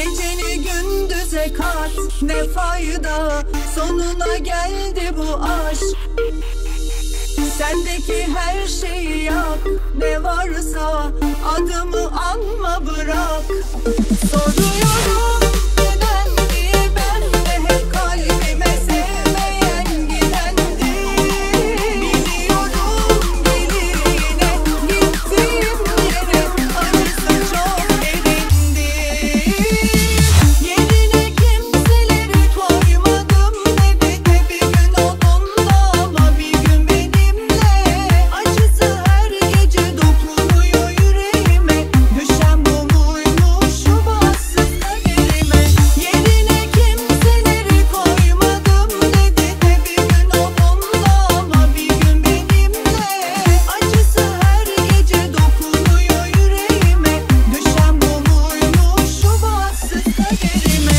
Geceni gündüze kat, ne fayda, sonuna geldi bu aşk. Sendeki her şeyi yak, ne varsa adımı anma bırak. Soruyorum neden diye, ben de hep kalbime sevmeyen gidendi. Biliyorum gelir yine, gittiğim yere acısı çok erindi. Yerine kimseleri koymadım, dedi de bir gün onunla ama bir gün benimle. Acısı her gece dokunuyor yüreğime, düşen bu muymuş şu bahtsız kaderime. Yerine kimseleri koymadım, dedi de bir gün onunla ama bir gün benimle. Acısı her gece dokunuyor yüreğime, düşen bu muymuş şu bahtsız kaderime.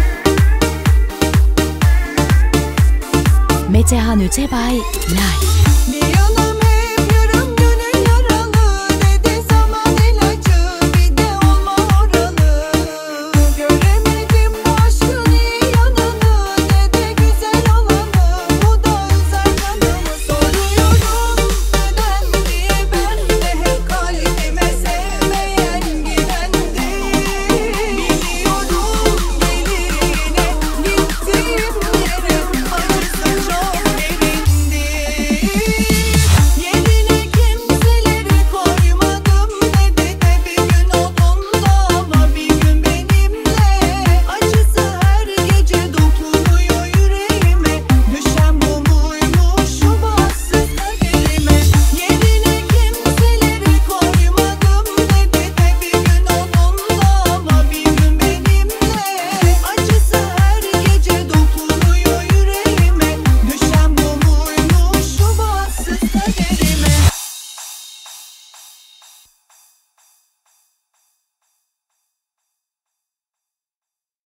Metehan Ötebay Live.